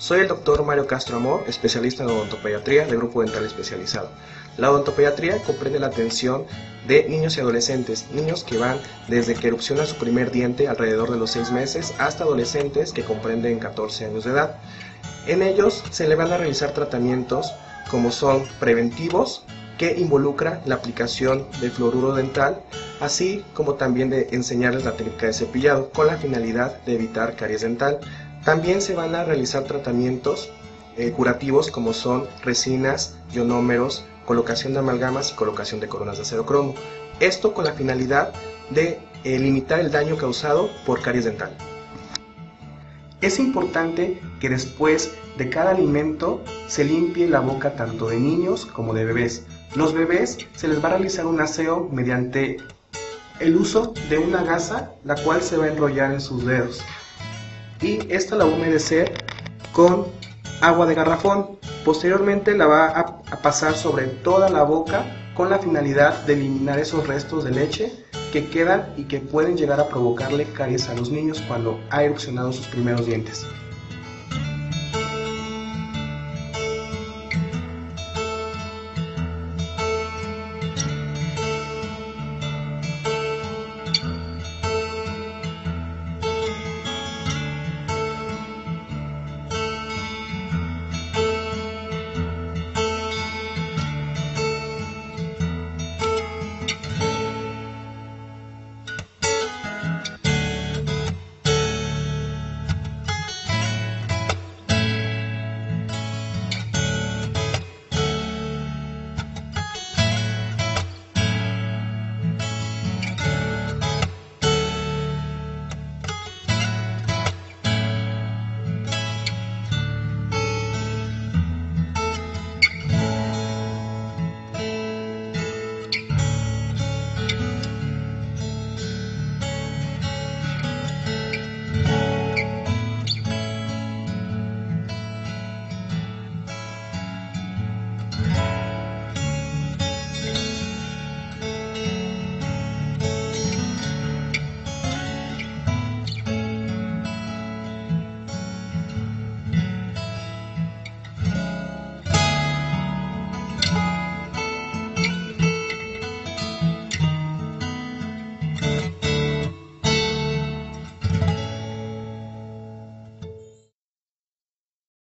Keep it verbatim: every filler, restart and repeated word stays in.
Soy el doctor Mario Castro Amor, especialista en odontopediatría del Grupo Dental Especializado. La odontopediatría comprende la atención de niños y adolescentes, niños que van desde que erupciona su primer diente alrededor de los seis meses hasta adolescentes que comprenden catorce años de edad. En ellos se le van a realizar tratamientos como son preventivos, que involucra la aplicación del fluoruro dental, así como también de enseñarles la técnica de cepillado con la finalidad de evitar caries dental. También se van a realizar tratamientos eh, curativos como son resinas, ionómeros, colocación de amalgamas y colocación de coronas de acero cromo. Esto con la finalidad de eh, limitar el daño causado por caries dental. Es importante que después de cada alimento se limpie la boca tanto de niños como de bebés. Los bebés se les va a realizar un aseo mediante el uso de una gasa, la cual se va a enrollar en sus dedos. Y esta la va a humedecer con agua de garrafón. Posteriormente la va a, a pasar sobre toda la boca con la finalidad de eliminar esos restos de leche que quedan y que pueden llegar a provocarle caries a los niños cuando ha erupcionado sus primeros dientes.